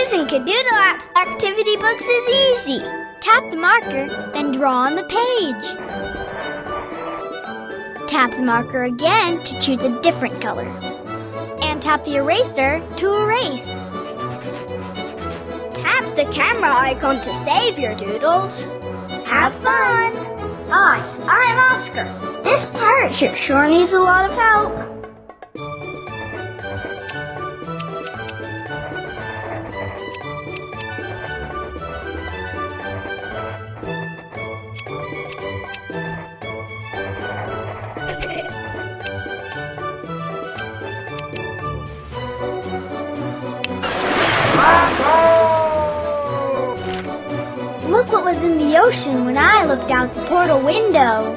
Using Cadoodle App's activity books is easy. Tap the marker, then draw on the page. Tap the marker again to choose a different color. And tap the eraser to erase. Tap the camera icon to save your doodles. Have fun! I'm Oscar. This pirate ship sure needs a lot of help. Look what was in the ocean when I looked out the portal window.